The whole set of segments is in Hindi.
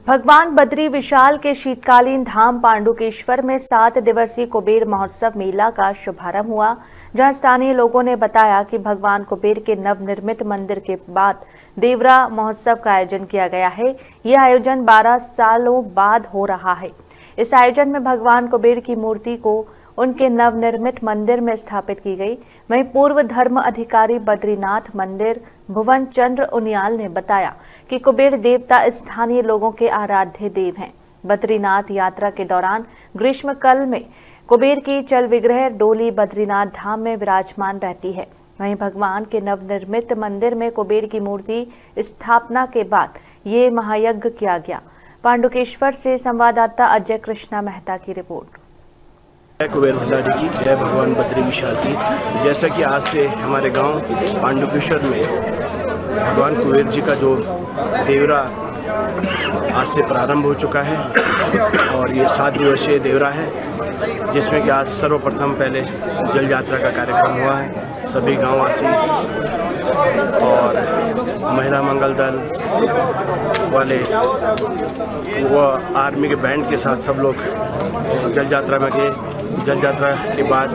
भगवान बद्री विशाल के शीतकालीन धाम पांडुकेश्वर में 7 दिवसीय कुबेर महोत्सव मेला का शुभारंभ हुआ, जहां स्थानीय लोगों ने बताया कि भगवान कुबेर के नवनिर्मित मंदिर के बाद देवरा महोत्सव का आयोजन किया गया है। यह आयोजन 12 सालों बाद हो रहा है। इस आयोजन में भगवान कुबेर की मूर्ति को उनके नवनिर्मित मंदिर में स्थापित की गई। वहीं पूर्व धर्म अधिकारी बद्रीनाथ मंदिर भुवन चंद्र उनियाल ने बताया कि कुबेर देवता स्थानीय लोगों के आराध्य देव हैं। बद्रीनाथ यात्रा के दौरान ग्रीष्मकाल में कुबेर की चल विग्रह डोली बद्रीनाथ धाम में विराजमान रहती है। वहीं भगवान के नवनिर्मित मंदिर में कुबेर की मूर्ति स्थापना के बाद ये महायज्ञ किया गया। पांडुकेश्वर से संवाददाता अजय कृष्णा मेहता की रिपोर्ट। जय कुबेर भंडारी की, जय भगवान बद्री विशाल की। जैसा कि आज से हमारे गांव पांडुकेश्वर में भगवान कुबेर जी का जो देवरा आज से प्रारंभ हो चुका है और ये 7 दिवसीय देवरा है, जिसमें कि आज सर्वप्रथम पहले जल यात्रा का कार्यक्रम हुआ है। सभी गांववासी और महिला मंगल दल वाले वो आर्मी के बैंड के साथ सब लोग जल यात्रा में गए। जल यात्रा के बाद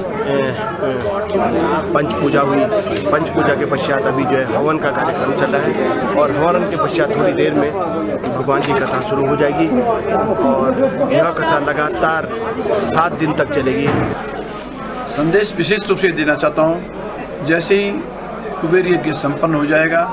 पंच पूजा हुई। पंच पूजा के पश्चात अभी जो है हवन का कार्यक्रम चल रहा है और हवन के पश्चात थोड़ी देर में भगवान की कथा शुरू हो जाएगी और यह कथा लगातार 7 दिन तक चलेगी। संदेश विशेष रूप से देना चाहता हूँ, जैसे ही कुबेर यज्ञ संपन्न हो जाएगा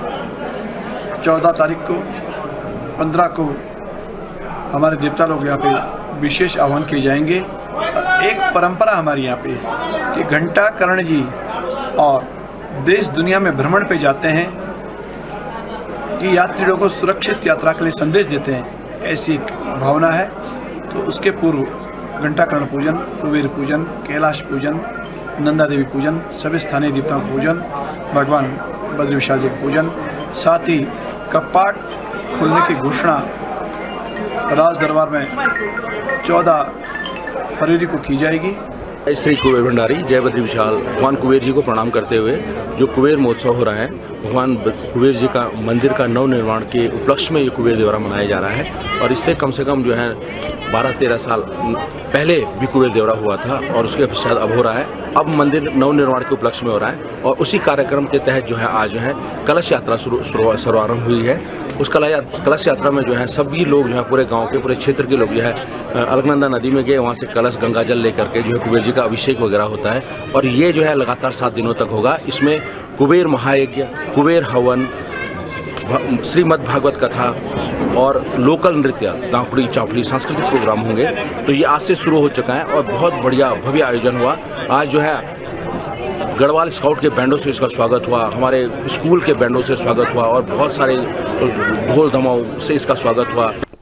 14 तारीख को 15 को हमारे देवता लोग यहाँ पे विशेष आह्वान किए जाएंगे। एक परंपरा हमारी यहाँ पे कि घंटा कर्ण जी और देश दुनिया में भ्रमण पे जाते हैं कि यात्रियों को सुरक्षित यात्रा के लिए संदेश देते हैं, ऐसी एक भावना है। तो उसके पूर्व घंटा कर्ण पूजन, कुबेर पूजन, कैलाश पूजन, नंदा देवी पूजन, सभी स्थानीय देवताओं का पूजन, भगवान बद्री विशाल जी का पूजन, साथ ही कपाट खुलने की घोषणा राज दरबार में 14 फरवरी को की जाएगी। श्री कुबेर भंडारी, जय बद्री विशाल। भगवान कुबेर जी को प्रणाम करते हुए जो कुबेर महोत्सव हो रहा है, भगवान कुबेर जी का मंदिर का नव निर्माण के उपलक्ष्य में ये कुबेर देवरा मनाया जा रहा है और इससे कम से कम जो है 12-13 साल पहले भी कुबेर देवरा हुआ था और उसके पश्चात अब हो रहा है। अब मंदिर नव निर्माण के उपलक्ष्य में हो रहा है और उसी कार्यक्रम के तहत जो है आज जो है कलश यात्रा शुभारंभ हुई है। उस कलश यात्रा में जो है सभी लोग जो है पूरे गांव के पूरे क्षेत्र के लोग जो है अलकनंदा नदी में गए, वहाँ से कलश गंगा जल लेकर के जो है कुबेर जी का अभिषेक वगैरह होता है और ये जो है लगातार 7 दिनों तक होगा। इसमें कुबेर महायज्ञ, कुबेर हवन, श्रीमद् भागवत कथा और लोकल नृत्य, दांकुड़ी चापड़ी सांस्कृतिक प्रोग्राम होंगे। तो ये आज से शुरू हो चुका है और बहुत बढ़िया भव्य आयोजन हुआ। आज जो है गढ़वाल स्काउट के बैंडों से इसका स्वागत हुआ, हमारे स्कूल के बैंडों से स्वागत हुआ और बहुत सारे ढोल धमाओं से इसका स्वागत हुआ।